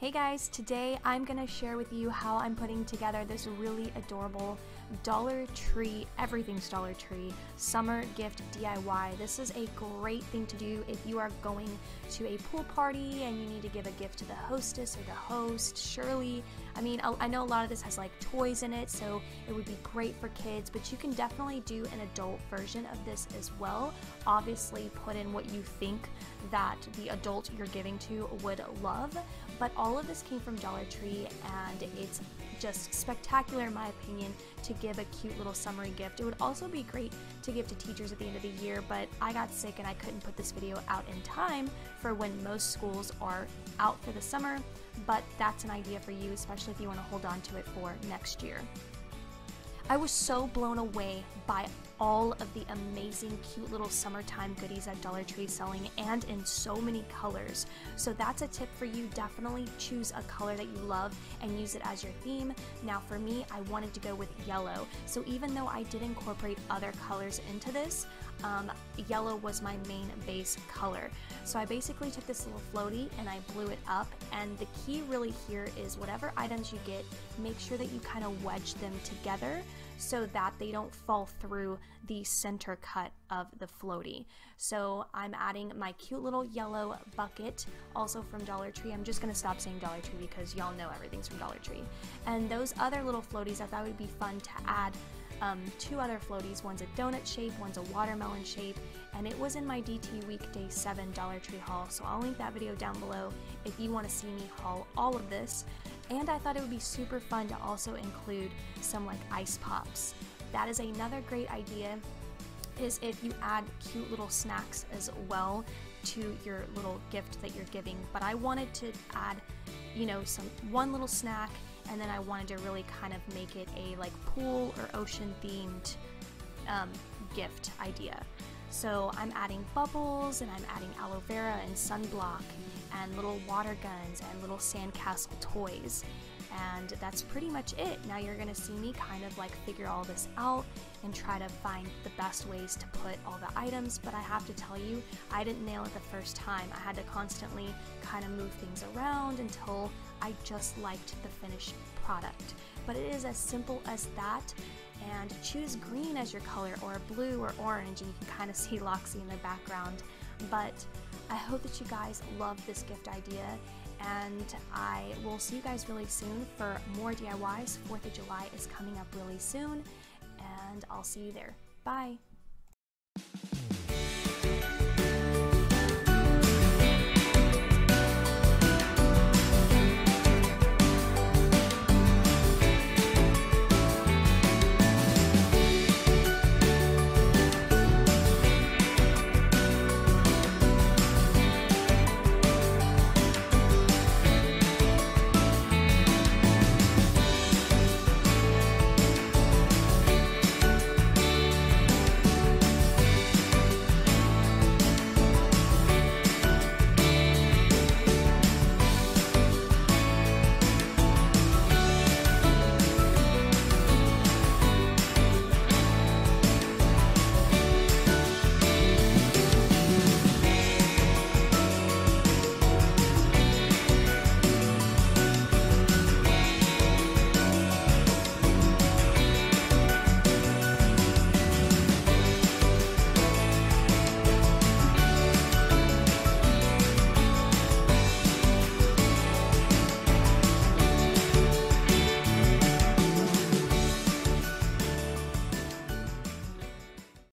Hey guys, today I'm going to share with you how I'm putting together this really adorable Dollar Tree, everything's Dollar Tree, summer gift DIY. This is a great thing to do if you are going to a pool party and you need to give a gift to the hostess or the host. Surely, I know a lot of this has like toys in it, so it would be great for kids, but you can definitely do an adult version of this as well. Obviously, put in what you think that the adult you're giving to would love, but all of this came from Dollar Tree and it's just spectacular in my opinion to give a cute little summery gift. It would also be great to give to teachers at the end of the year, but I got sick and I couldn't put this video out in time for when most schools are out for the summer, but that's an idea for you, especially if you want to hold on to it for next year. I was so blown away by all of the amazing cute little summertime goodies that Dollar Tree is selling, and in so many colors. So that's a tip for you. Definitely choose a color that you love and use it as your theme. Now for me, I wanted to go with yellow. So even though I did incorporate other colors into this, yellow was my main base color. So I basically took this little floaty and I blew it up, and the key really here is whatever items you get, make sure that you kind of wedge them together so that they don't fall through the center cut of the floaty. So I'm adding my cute little yellow bucket, also from Dollar Tree. I'm just gonna stop saying Dollar Tree because y'all know everything's from Dollar Tree. And those other little floaties, I thought would be fun to add two other floaties. One's a donut shape, one's a watermelon shape, and it was in my DT Weekday 7 Dollar Tree haul, so I'll link that video down below if you want to see me haul all of this. And I thought it would be super fun to also include some like ice pops. That is another great idea, is if you add cute little snacks as well to your little gift that you're giving. But I wanted to add, one little snack, and then I wanted to really kind of make it a like pool or ocean themed gift idea. So I'm adding bubbles, and I'm adding aloe vera and sunblock and little water guns and little sandcastle toys. And that's pretty much it. Now you're gonna see me kind of like figure all this out and try to find the best ways to put all the items, but I have to tell you, I didn't nail it the first time. I had to constantly kind of move things around until I just liked the finished product. But it is as simple as that, and choose green as your color, or blue or orange, and you can kind of see Loxy in the background. But I hope that you guys love this gift idea, and I will see you guys really soon for more DIYs. 4th of July is coming up really soon, and I'll see you there. Bye!